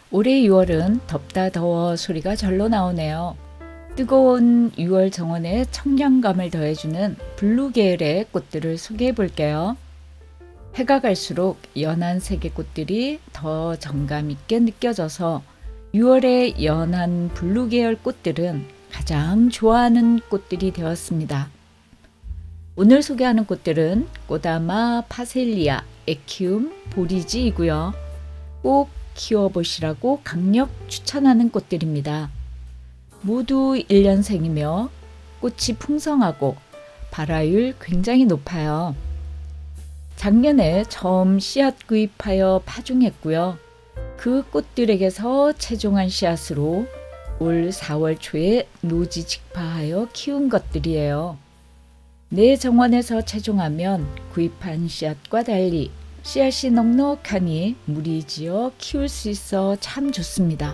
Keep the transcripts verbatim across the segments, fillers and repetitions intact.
올해 유월은 덥다 더워 소리가 절로 나오네요. 뜨거운 유월 정원에 청량감을 더해주는 블루 계열의 꽃들을 소개해 볼게요. 해가 갈수록 연한 색의 꽃들이 더 정감 있게 느껴져서 유월의 연한 블루 계열 꽃들은 가장 좋아하는 꽃들이 되었습니다. 오늘 소개하는 꽃들은 꽃아마, 파셀리아, 에키움, 보리지이고요. 꼭 키워보시라고 강력 추천하는 꽃들입니다. 모두 일 년생이며 꽃이 풍성하고 발화율 굉장히 높아요. 작년에 처음 씨앗 구입하여 파종했고요. 그 꽃들에게서 채종한 씨앗으로 올 사월 초에 노지 직파하여 키운 것들이에요. 내 정원에서 채종하면 구입한 씨앗과 달리 씨앗이 넉넉하니 무리지어 키울 수 있어 참 좋습니다.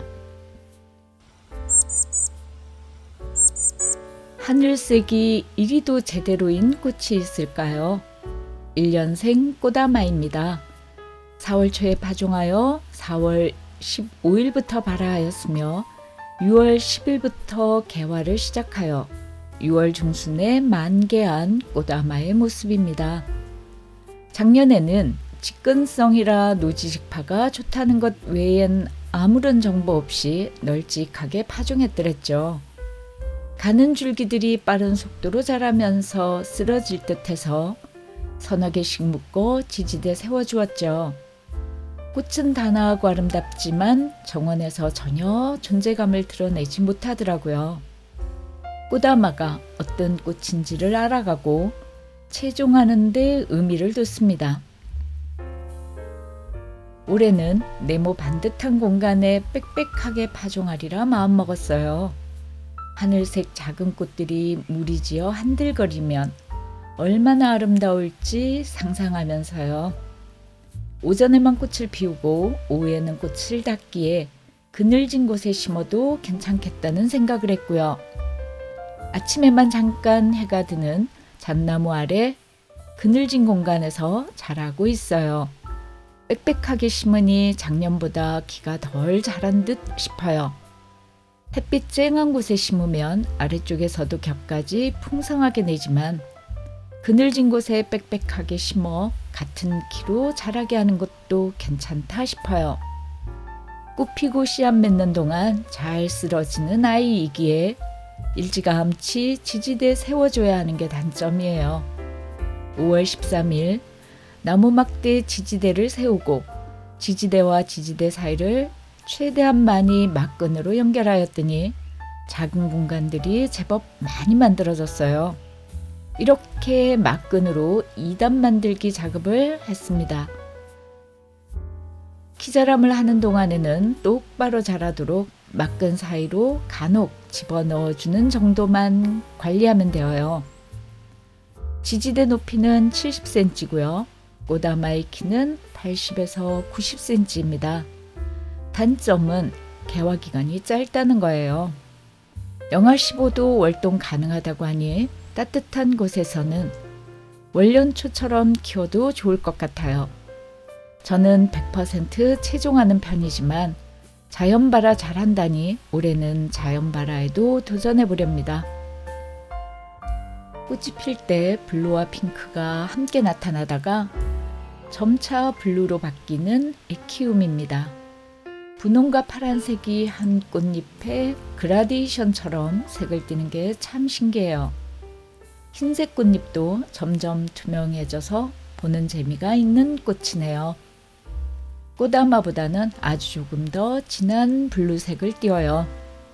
하늘색이 이리도 제대로인 꽃이 있을까요? 일 년생 꽃아마입니다. 사월 초에 파종하여 사월 십오일부터 발화하였으며 유월 십일부터 개화를 시작하여 유월 중순에 만개한 꽃아마의 모습입니다. 작년에는 직근성이라 노지직파가 좋다는 것 외엔 아무런 정보 없이 널찍하게 파종했더랬죠. 가는 줄기들이 빠른 속도로 자라면서 쓰러질 듯해서 서너 개씩 묶어 지지대 세워주었죠. 꽃은 단아하고 아름답지만 정원에서 전혀 존재감을 드러내지 못하더라고요. 꽃아마가 어떤 꽃인지를 알아가고 채종하는 데 의미를 뒀습니다. 올해는 네모 반듯한 공간에 빽빽하게 파종하리라 마음먹었어요. 하늘색 작은 꽃들이 무리지어 한들거리면 얼마나 아름다울지 상상하면서요. 오전에만 꽃을 피우고 오후에는 꽃을 닫기에 그늘진 곳에 심어도 괜찮겠다는 생각을 했고요. 아침에만 잠깐 해가 드는 잣나무 아래 그늘진 공간에서 자라고 있어요. 빽빽하게 심으니 작년보다 키가 덜 자란 듯 싶어요. 햇빛 쨍한 곳에 심으면 아래쪽에서도 겹까지 풍성하게 내지만 그늘진 곳에 빽빽하게 심어 같은 키로 자라게 하는 것도 괜찮다 싶어요. 꽃 피고 씨앗 맺는 동안 잘 쓰러지는 아이이기에 일찌감치 지지대 세워줘야 하는 게 단점이에요. 오월 십삼일 나무막대 지지대를 세우고 지지대와 지지대 사이를 최대한 많이 막근으로 연결하였더니 작은 공간들이 제법 많이 만들어졌어요. 이렇게 막근으로 이단 만들기 작업을 했습니다. 키자람을 하는 동안에는 똑바로 자라도록 막근 사이로 간혹 집어넣어주는 정도만 관리하면 되어요. 지지대 높이는 칠십 센티미터고요. 꽃아마의 키는 팔십에서 구십 센티미터입니다. 단점은 개화 기간이 짧다는 거예요. 영하 십오도 월동 가능하다고 하니 따뜻한 곳에서는 월년초처럼 키워도 좋을 것 같아요. 저는 백 퍼센트 채종하는 편이지만 자연발화 잘한다니 올해는 자연발화에도 도전해 보렵니다. 꽃이 필 때 블루와 핑크가 함께 나타나다가 점차 블루로 바뀌는 에키움입니다. 분홍과 파란색이 한 꽃잎에 그라데이션처럼 색을 띠는 게 참 신기해요. 흰색 꽃잎도 점점 투명해져서 보는 재미가 있는 꽃이네요. 꽃아마보다는 아주 조금 더 진한 블루색을 띄어요.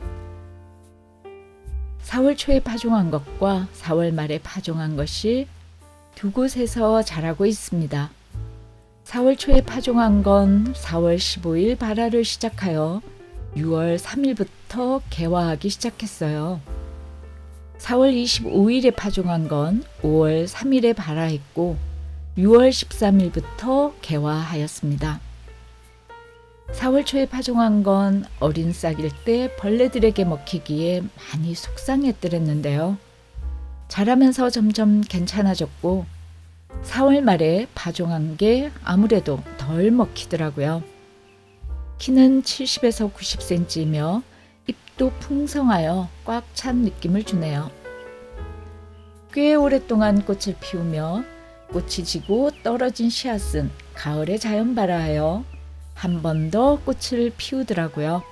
사월 초에 파종한 것과 사월 말에 파종한 것이 두 곳에서 자라고 있습니다. 사월 초에 파종한 건 사월 십오일 발화를 시작하여 유월 삼일부터 개화하기 시작했어요. 사월 이십오일에 파종한 건 오월 삼일에 발화했고 유월 십삼일부터 개화하였습니다. 사월 초에 파종한 건 어린 싹일 때 벌레들에게 먹히기에 많이 속상했더랬는데요. 자라면서 점점 괜찮아졌고 사월 말에 파종한 게 아무래도 덜 먹히더라고요. 키는 칠십에서 구십 센티미터이며 잎도 풍성하여 꽉 찬 느낌을 주네요. 꽤 오랫동안 꽃을 피우며 꽃이 지고 떨어진 씨앗은 가을에 자연발화하여 한 번 더 꽃을 피우더라고요.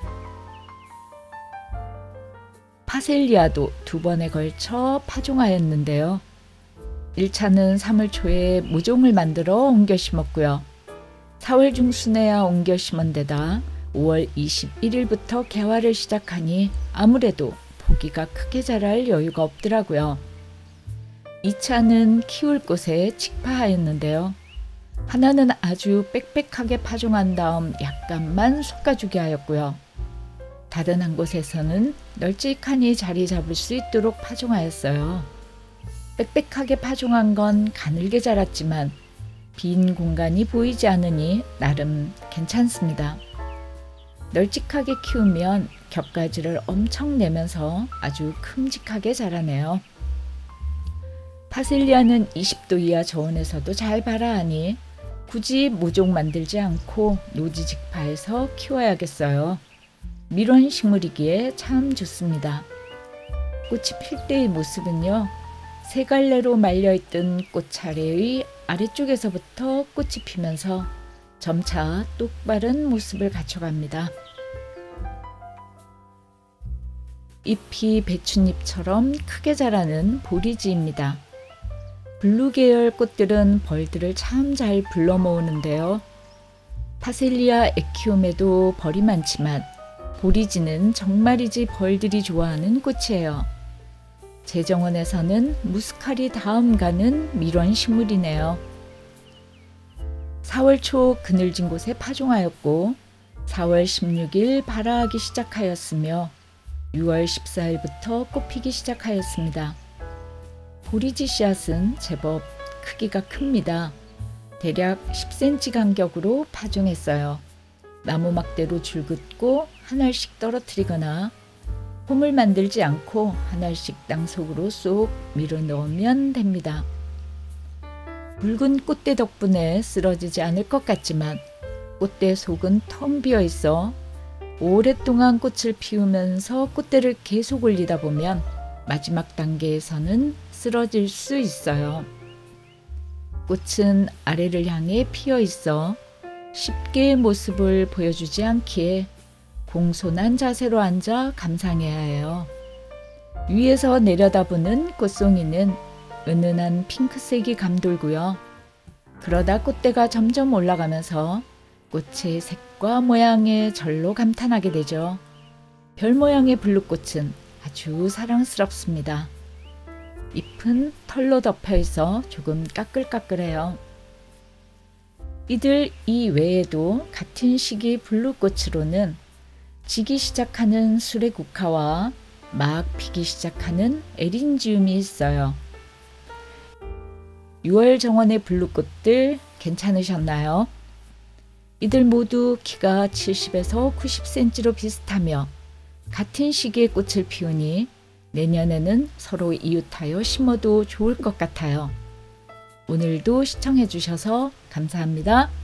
파셀리아도 두 번에 걸쳐 파종하였는데요. 일 차는 삼월 초에 모종을 만들어 옮겨 심었고요. 사월 중순에야 옮겨 심은 데다 오월 이십일일부터 개화를 시작하니 아무래도 포기가 크게 자랄 여유가 없더라고요. 이 차는 키울 곳에 직파하였는데요. 하나는 아주 빽빽하게 파종한 다음 약간만 솎아주게 하였고요. 다른 한 곳에서는 널찍하니 자리 잡을 수 있도록 파종하였어요. 빽빽하게 파종한 건 가늘게 자랐지만 빈 공간이 보이지 않으니 나름 괜찮습니다. 널찍하게 키우면 겹가지를 엄청 내면서 아주 큼직하게 자라네요. 파셀리아는 이십 도 이하 저온에서도 잘 발화하니 굳이 모종 만들지 않고 노지 직파해서 키워야겠어요. 밀원 식물이기에 참 좋습니다. 꽃이 필 때의 모습은요. 세 갈래로 말려있던 꽃차례의 아래쪽에서부터 꽃이 피면서 점차 똑바른 모습을 갖춰갑니다. 잎이 배춧잎처럼 크게 자라는 보리지입니다. 블루 계열 꽃들은 벌들을 참 잘 불러 모으는데요. 파셀리아 에키움에도 벌이 많지만 보리지는 정말이지 벌들이 좋아하는 꽃이에요. 제 정원에서는 무스칼이 다음 가는 밀원 식물이네요. 사월 초 그늘진 곳에 파종하였고 사월 십육일 발화하기 시작하였으며 유월 십사일부터 꽃피기 시작하였습니다. 보리지 씨앗은 제법 크기가 큽니다. 대략 십 센티미터 간격으로 파종했어요. 나무 막대로 줄긋고 한 알씩 떨어뜨리거나 홈을 만들지 않고 한 알씩 땅속으로 쏙 밀어 넣으면 됩니다. 붉은 꽃대 덕분에 쓰러지지 않을 것 같지만 꽃대 속은 텅 비어 있어 오랫동안 꽃을 피우면서 꽃대를 계속 올리다 보면 마지막 단계에서는 쓰러질 수 있어요. 꽃은 아래를 향해 피어 있어 쉽게 모습을 보여주지 않기에 공손한 자세로 앉아 감상해야 해요. 위에서 내려다보는 꽃송이는 은은한 핑크색이 감돌고요. 그러다 꽃대가 점점 올라가면서 꽃의 색과 모양에 절로 감탄하게 되죠. 별 모양의 블루꽃은 아주 사랑스럽습니다. 잎은 털로 덮여 있어 조금 까끌까끌해요. 이들 이외에도 같은 시기 블루꽃으로는 지기 시작하는 수레국화와 막 피기 시작하는 에린지움이 있어요. 유월 정원의 블루꽃들 괜찮으셨나요? 이들 모두 키가 칠십에서 구십 센티미터로 비슷하며 같은 시기에 꽃을 피우니 내년에는 서로 이웃하여 심어도 좋을 것 같아요. 오늘도 시청해 주셔서 감사합니다.